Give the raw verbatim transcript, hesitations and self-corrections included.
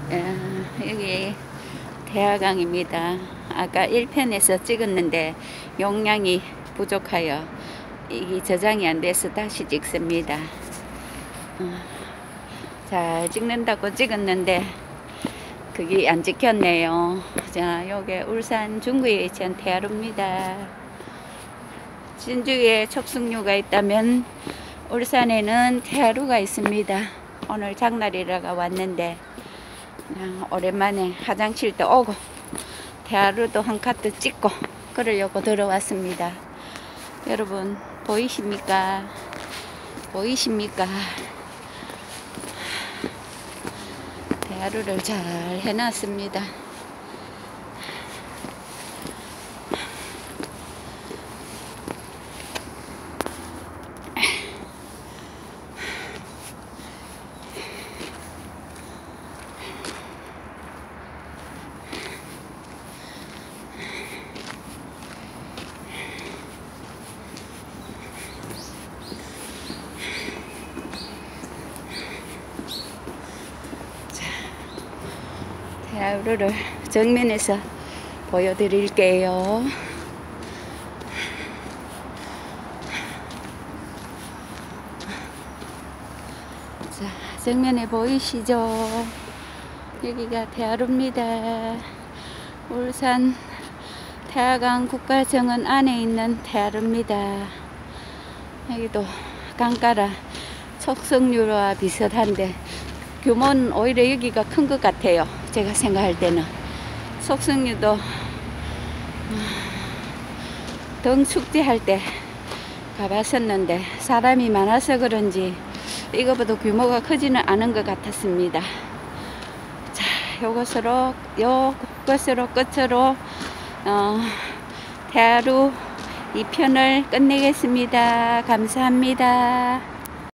어, 여기 대화강입니다. 아까 일 편에서 찍었는데 용량이 부족하여 이게 저장이 안 돼서 다시 찍습니다. 어, 잘 찍는다고 찍었는데 그게 안 찍혔네요. 자, 요게 울산 중구에 위치한 대하루입니다. 진주에 척숭류가 있다면 울산에는 대하루가 있습니다. 오늘 장날이라가 왔는데 그냥 오랜만에 화장실도 오고 대하루도 한 카트 찍고 그러려고 들어왔습니다. 여러분 보이십니까? 보이십니까? 대하루를 잘 해놨습니다. 대하루를 정면에서 보여드릴게요. 자, 정면에 보이시죠? 여기가 대하루입니다. 울산 태화강 국가정원 안에 있는 대하루입니다. 여기도 강가라 척숭류와 비슷한데 규모는 오히려 여기가 큰 것 같아요. 제가 생각할 때는 척숭류도 등축제할 때 가봤었는데 사람이 많아서 그런지 이거보다 규모가 크지는 않은 것 같았습니다. 자, 요것으로 요것으로 끝으로 어, 대하루 이 편을 끝내겠습니다. 감사합니다.